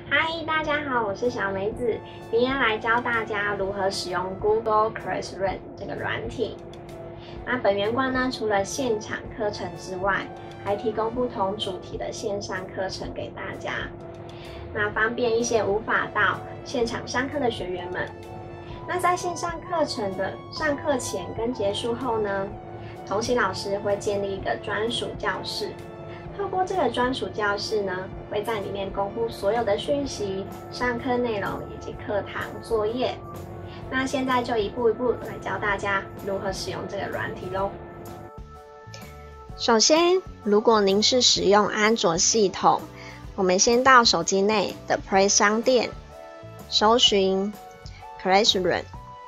嗨，大家好，我是小梅子，今天来教大家如何使用 Google Classroom 这个软体。那本园官呢，除了现场课程之外，还提供不同主题的线上课程给大家，那方便一些无法到现场上课的学员们。那在线上课程的上课前跟结束后呢，同行老师会建立一个专属教室。透过这个专属教室呢，会在里面公布所有的讯息、上课内容以及课堂作业。那现在就一步一步来教大家如何使用这个软体咯。首先，如果您是使用安卓系统，我们先到手机内的 Play 商店，搜寻 Classroom，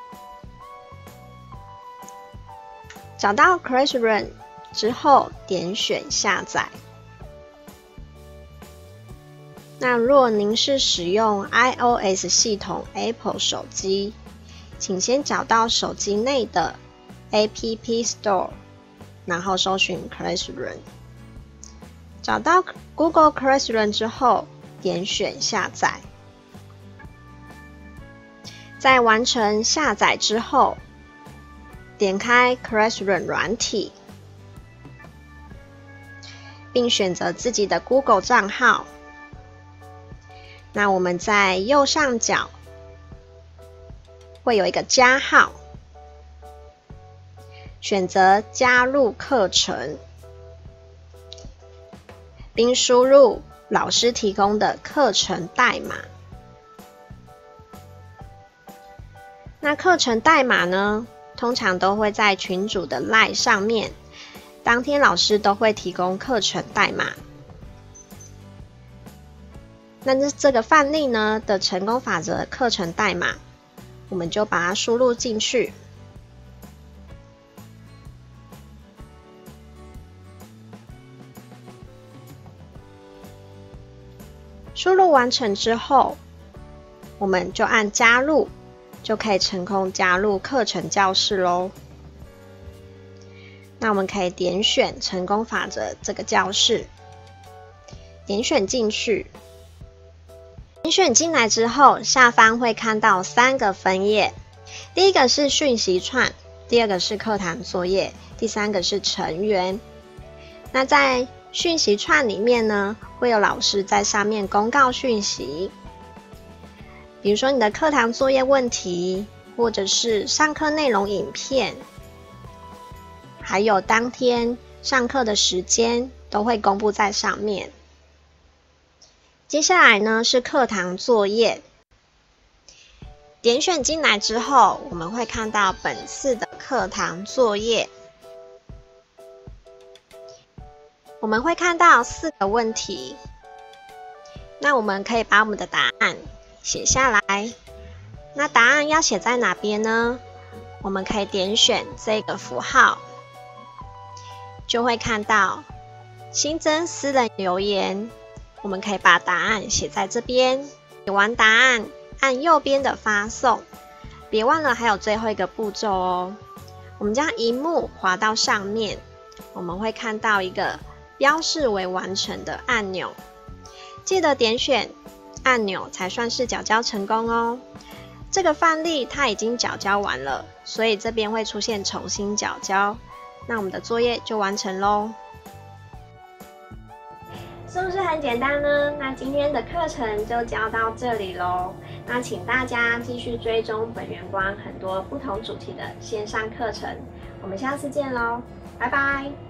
找到 Classroom 之后，点选下载。那若您是使用 iOS 系统 Apple 手机，请先找到手机内的 App Store， 然后搜寻 Classroom。 找到 Google Classroom 之后，点选下载。在完成下载之后，点开 Classroom 软体，并选择自己的 Google 账号。那我们在右上角会有一个加号，选择加入课程，并输入老师提供的课程代码。那课程代码呢，通常都会在群组的 LINE 上面，当天老师都会提供课程代码。那这个范例呢的成功法则课程代码，我们就把它输入进去。输入完成之后，我们就按加入，就可以成功加入课程教室咯。那我们可以点选成功法则这个教室，点选进去。点选进来之后，下方会看到3个分页，第一个是讯息串，第二个是课堂作业，第三个是成员。那在讯息串里面呢，会有老师在上面公告讯息，比如说你的课堂作业问题，或者是上课内容影片，还有当天上课的时间都会公布在上面。接下来呢是课堂作业，点选进来之后，我们会看到本次的课堂作业，我们会看到4个问题。那我们可以把我们的答案写下来。那答案要写在哪边呢？我们可以点选这个符号，就会看到新增私人留言。我们可以把答案写在这边，写完答案按右边的发送，别忘了还有最后一个步骤哦。我们将萤幕滑到上面，我们会看到一个标示为完成的按钮，记得点选按钮才算是缴交成功哦。这个范例它已经缴交完了，所以这边会出现重新缴交，那我们的作业就完成咯。是不是很简单呢？那今天的课程就教到这里咯。那请大家继续追踪本园官很多不同主题的线上课程，我们下次见咯，拜拜。